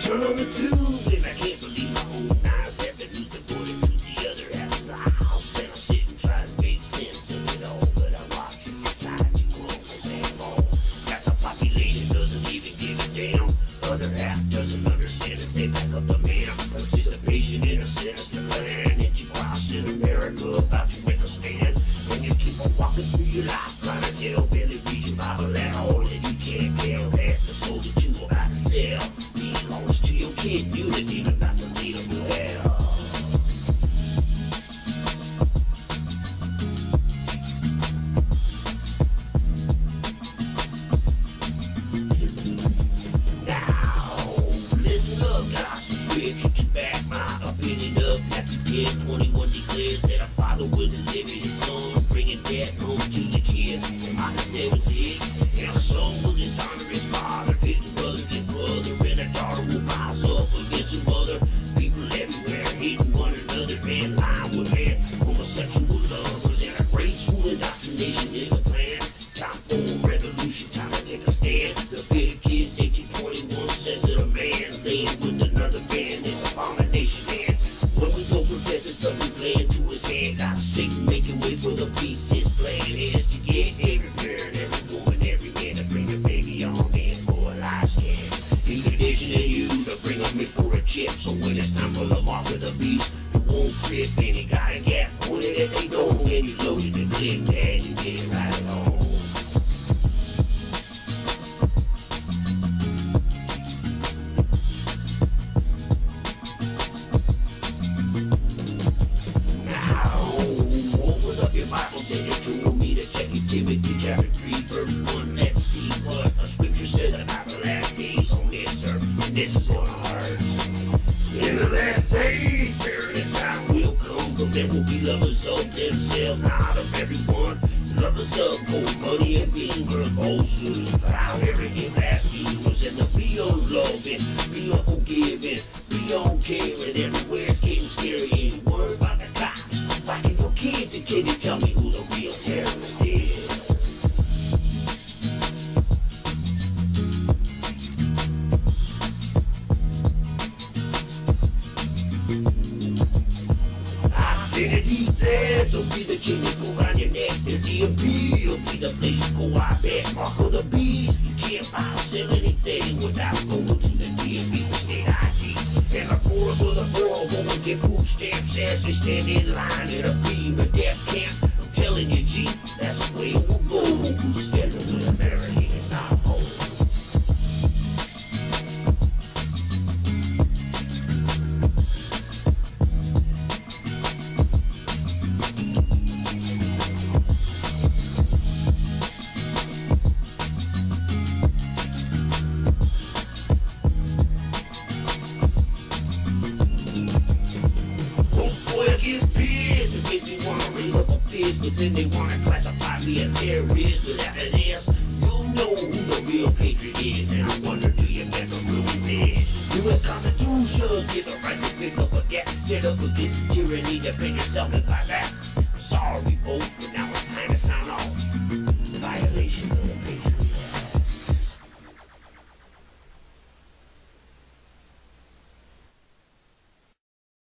turn on the tube, and I can't believe my own eyes have been used to put it to the other half of the house. And I sit and try to make sense of it all, but I watch as society grows and all. Half the population doesn't even give a damn. Other half doesn't understand as they back up the man. Participation in a sinister plan. And you cross in America about to make a stand. And you keep on walking through your life, trying to tell Billy read your Bible at all. And you can't tell half the soul that you about to sell. Being lost to your kid, you didn't even about to lead them to hell. Scripture to back my opinion up. After 10:21 declares that a father will deliver his son, bringing death home to the kids. And Micah 7:6, and a son will dishonor his father, pitting brother against brother, and a daughter will rise up against her mother. People everywhere hating one another, man, lying with man, homosexual lovers, and a grade school indoctrination is the plan. Time for revolution, time to take a stand. The bitter kids, 18:21 says that a man laying with another man is abomination, man. When we go protest and stuff we playing to his hand, got Satan making way for the beast. His plan is to get every parent, every woman, every man to bring a baby on in for a life scan. He's conditioning you to bring a milk for a chip, so when it's time for the mark of the beast, you won't trip. And he got a gap pointed at they dome, and you loaded the clip, and you get it right at home. Bible said it to me to 2 Timothy chapter 3 verse 1. Let's see what the scripture says about the last days on this earth. And this is gonna hurt. In the last days, perilous time will come, but there will be lovers of themselves, not of everyone. Lovers of gold, money, and being worth boasters, proud, arrogant, blasphemers, and the be unloving, be unforgiving, be uncaring. Everywhere it's getting scary. Ain't worried about the cops whacking your kids, and can you tell me who the real terrorist is? Identity there, don't be the king that go around your neck. The DMV will be the place you go, I bet. Mark of the beast, you can't buy or sell anything without going to the DMV for state ID. And of course, for the poor won't get food stamps as they stand in line at a beam of death camp. I'm telling you, G, that's the way it will go. Who's standing with America, it's not home. But then they wanna classify me a terrorist. But after this, you'll know who the real patriot is. And I wonder, do you ever really read? U.S. Constitution, give the right to pick up a gap. Stand up against tyranny, defend yourself and fight back. Sorry folks, but now